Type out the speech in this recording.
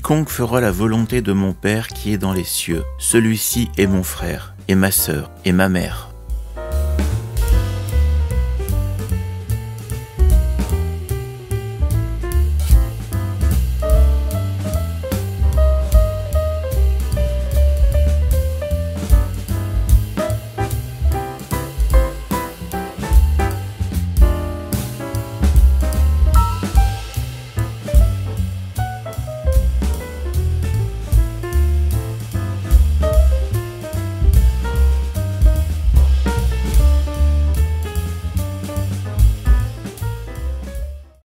Quiconque fera la volonté de mon Père qui est dans les cieux, celui-ci est mon frère, et ma sœur, et ma mère.